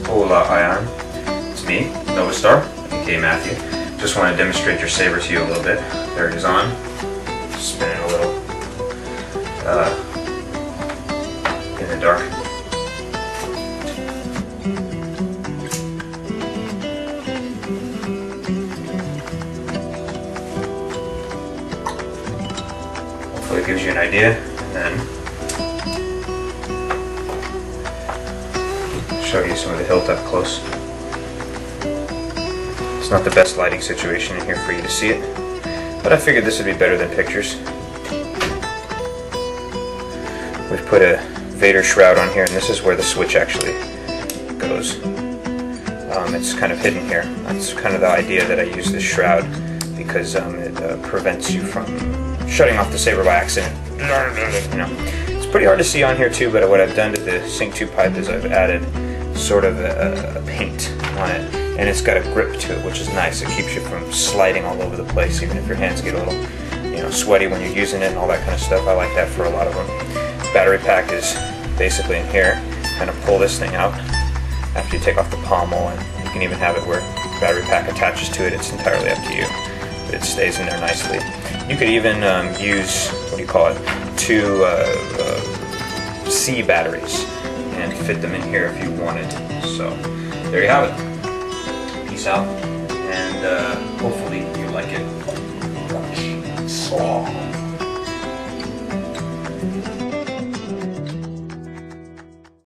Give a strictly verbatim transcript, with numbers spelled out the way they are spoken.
Hola Ion, it's me, Novastar, aka Matthew. Just want to demonstrate your Saber to you a little bit. There it is on. Spin it a little uh, in the dark. Hopefully it gives you an idea, and then show you some of the hilt up close. It's not the best lighting situation in here for you to see it, but I figured this would be better than pictures. We've put a Vader Shroud on here, and this is where the switch actually goes. Um, it's kind of hidden here. That's kind of the idea that I use this shroud, because um, it uh, prevents you from shutting off the Saber by accident. You know, it's pretty hard to see on here too, but what I've done to the sync tube pipe is I've added sort of a, a paint on it, and it's got a grip to it, which is nice. It keeps you from sliding all over the place, even if your hands get a little, you know, sweaty when you're using it and all that kind of stuff. I like that for a lot of them. Battery pack is basically in here. Kind of pull this thing out after you take off the pommel, and you can even have it where battery pack attaches to it. It's entirely up to you, but it stays in there nicely. You could even um, use, what do you call it, two uh, uh, C batteries and fit them in here if you wanted. So there you have it. Peace out, and uh, hopefully you like it. So